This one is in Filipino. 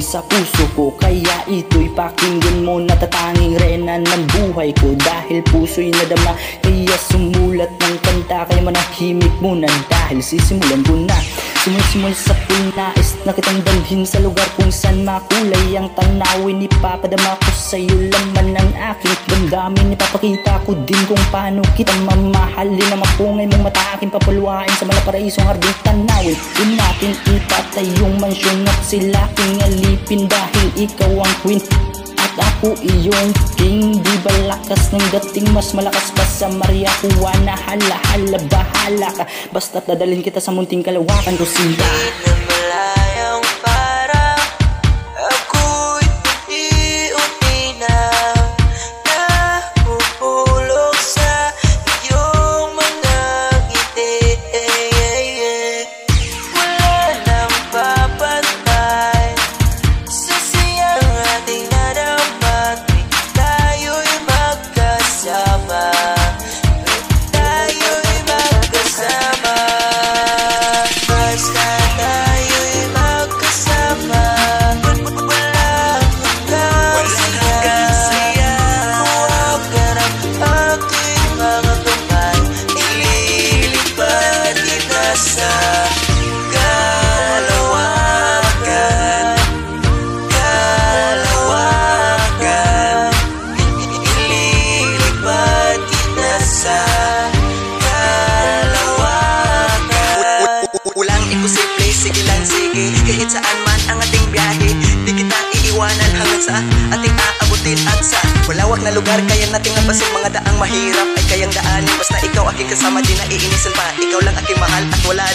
sa puso ko, kaya ito'y pakinggan mo. Natatanging rena ng buhay ko, dahil puso'y nadama, kaya sumulat ng kanta. Kaya manahimik muna dahil sisimulan ko na. Simul sa punais na kitang dalhin sa lugar kung saan makulay ang tanawin. Ipapadama ko sa'yo laman ng aking damdamin. Ipapakita ko din kung paano kita mamahalin. Ang mapungay mong mata aking papaluhain sa malaparaisong harding tanawin. Doon natin ipatay yung mansyon at sila aking alipin, dahil ikaw ang queen at ako iyong king. Di ba lakas ng dating mas malakas pa sa Maria Juana? Hala, bahala ka, basta't dadalhin kita sa munting kalawakan ko sila. Di na malayang parang ako'y unti-unti na nahulog sa iyong mga ngiti. Wala nang papantay sa siyang ating nadama. Tayo'y magkasama, tayo'y magkasama, basta tayo'y magkasama. Wala hanggang saya, huwag ka ng aking mga kamay. Ililipad kita sa kalawakan, kalawakan. Ililipad kita sa kalawakan. Walang imposible, sige lang sige. Kahit saan man ang ating biyahe, di kita iiwanan hanggang sa ating aabutin. At sa malawak na lugar, kaya nating lampasin mga daang mahirap ay kayang daanin. Basta ikaw aking kasama, di na iinisan pa. Ikaw lang aking mahal at wala